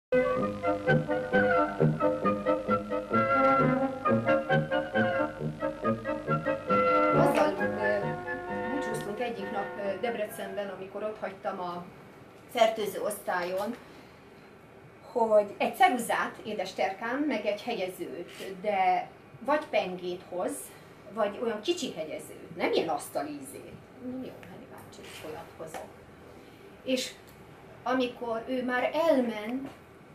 Azzal búcsúztunk egyik nap Debrecenben, amikor ott hagytam a fertőző osztályon, hogy egy ceruzát, édes Terkám, meg egy hegyezőt, de vagy pengét hoz, vagy olyan kicsi hegyezőt, nem ilyen asztalízét. Jó, Henny bácsi, olyat hozok. És amikor ő már elment,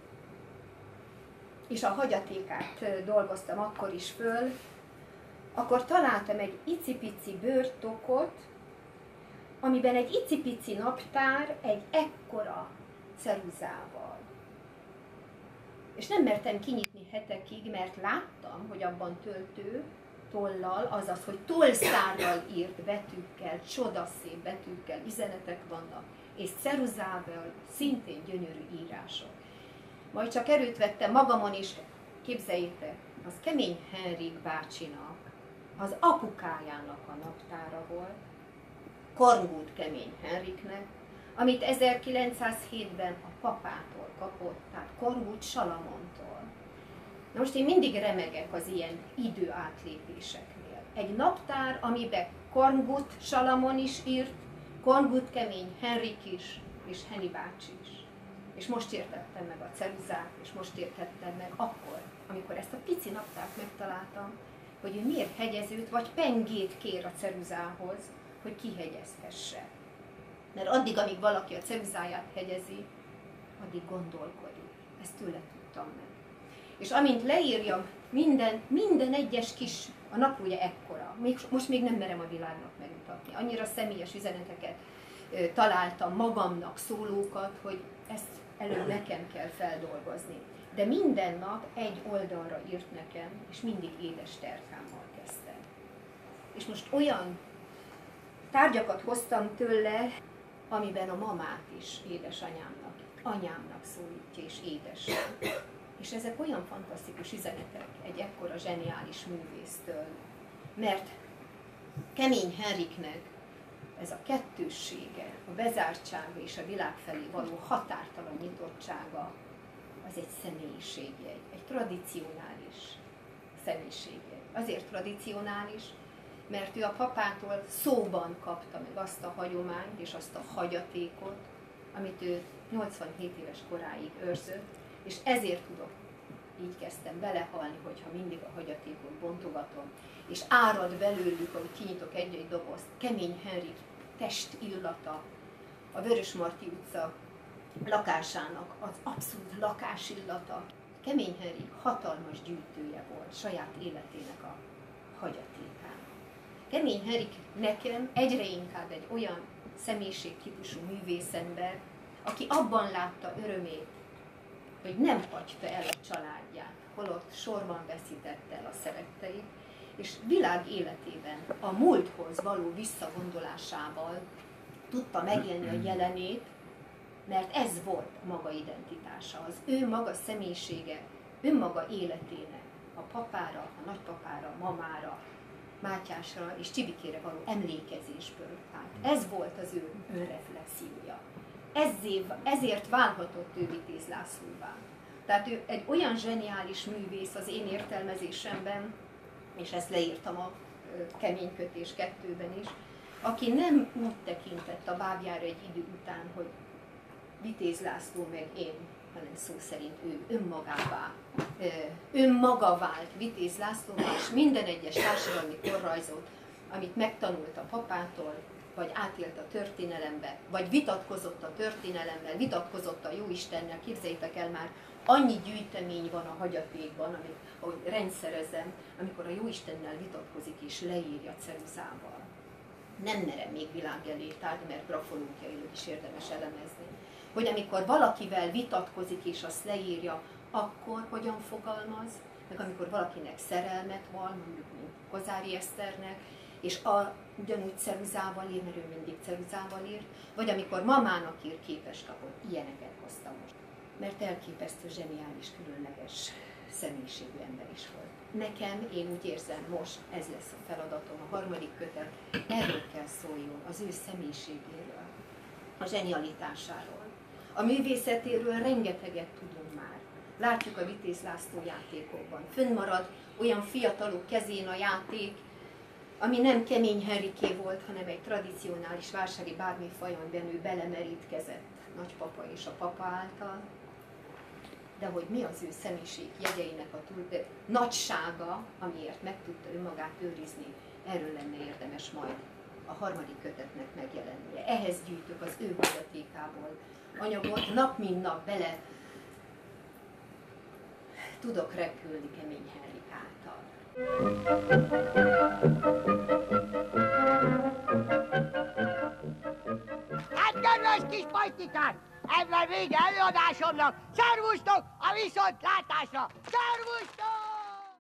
és a hagyatékát dolgoztam akkor is föl, akkor találtam egy icipici bőrtokot, amiben egy icipici naptár egy ekkora ceruzával. És nem mertem kinyitni hetekig, mert láttam, hogy abban töltő, tollal, azaz, hogy tollszárral írt betűkkel, csodaszép betűkkel üzenetek vannak, és ceruzával szintén gyönyörű írások. Majd csak erőt vettem magamon is, képzeljétek, az Kemény Henrik bácsinak, az apukájának a naptára volt, Korngút Kemény Henriknek, amit 1907-ben a papától kapott, tehát Korngút Salamontól. Na most én mindig remegek az ilyen időátlépéseknél. Egy naptár, amiben Korngút Salamon is írt, Korngút Kemény Henrik is, és Henny bácsi is. És most értettem meg a ceruzát, és most értettem meg akkor, amikor ezt a pici naptárt megtaláltam, hogy ő miért hegyezőt vagy pengét kér a ceruzához, hogy kihegyezhesse. Mert addig, amíg valaki a ceruzáját hegyezi, addig gondolkodik. Ezt tőle tudtam meg. És amint leírjam minden egyes kis, a naplója ekkora, most még nem merem a világnak megmutatni. Annyira személyes üzeneteket találtam magamnak, szólókat, hogy ezt előbb nekem kell feldolgozni. De minden nap egy oldalra írt nekem, és mindig édes Terkámmal kezdtem. És most olyan tárgyakat hoztam tőle, amiben a mamát is édesanyámnak, anyámnak szólítja, és édes. És ezek olyan fantasztikus üzenetek egy ekkora zseniális művésztől, mert Kemény Henriknek ez a kettőssége, a bezártsága és a világ felé való határtalan nyitottsága, az egy személyiségjegy, egy tradicionális személyiségjegy. Azért tradicionális, mert ő a papától szóban kapta meg azt a hagyományt és azt a hagyatékot, amit ő 87 éves koráig őrzött, és ezért tudok, így kezdtem belehalni, hogyha mindig a hagyatékot bontogatom, és árad belőlük, ahogy kinyitok egy-egy dobozt, Kemény Henrik testillata, a Vörösmarty utca lakásának az abszolút lakásillata. Kemény Henrik hatalmas gyűjtője volt saját életének a hagyatékának. Kemény Henrik nekem egyre inkább egy olyan személyiségtípusú művészember, aki abban látta örömét, hogy nem hagyta el a családját, holott sorban veszítette el a szeretteit, és világ életében a múlthoz való visszagondolásával tudta megélni a jelenét, mert ez volt maga identitása, az ő maga személyisége, önmaga életének a papára, a nagypapára, a mamára, Mátyásra és Csibikére való emlékezésből. Tehát ez volt az ő önreflexiója. Ezért válhatott ő Vitéz Lászlóvá. Tehát ő egy olyan zseniális művész az én értelmezésemben, és ezt leírtam a Keménykötés 2-ben is, aki nem úgy tekintett a bábjára egy idő után, hogy Vitéz László meg én, hanem szó szerint ő önmaga vált Vitéz Lászlóval, és minden egyes társadalmi korrajzot, amit megtanult a papától, vagy átélt a történelembe, vagy vitatkozott a történelemmel, vitatkozott a Jóistennel, képzeljétek el, már annyi gyűjtemény van a hagyatékban, amit, ahogy rendszerezem, amikor a Jóistennel vitatkozik és leírja ceruzával. Nem merem még világ elé tárni, mert grafológiailag is érdemes elemezni. Hogy amikor valakivel vitatkozik és azt leírja, akkor hogyan fogalmaz, meg amikor valakinek szerelmet van, mondjuk mint Kozári Eszternek, és ugyanúgy ceruzával ír, mert ő mindig ceruzával írt, vagy amikor mamának ír képeslapot, ilyeneket hoztam most. Mert elképesztő, zseniális, különleges személyiségű ember is volt. Nekem, én úgy érzem, most ez lesz a feladatom, a harmadik kötet, erről kell szóljon, az ő személyiségéről, a zsenialitásáról. A művészetéről rengeteget tudunk már. Látjuk a Vitéz László játékokban. Fönnmarad olyan fiatalok kezén a játék, ami nem Kemény Henriké volt, hanem egy tradicionális vásári bármifajon ő belemerítkezett nagypapa és a papa által. De hogy mi az ő személyiség jegyeinek a nagysága, amiért meg tudta önmagát őrizni, erről lenne érdemes majd a harmadik kötetnek megjelennie. Ehhez gyűjtök az ő hagyatékából anyagot, nap mint nap bele tudok repülni Kemény Henrik által. Hát kedves kis pajtikák! Ebben vége előadásomnak! Szervusztok a viszontlátásra! Szervusztok!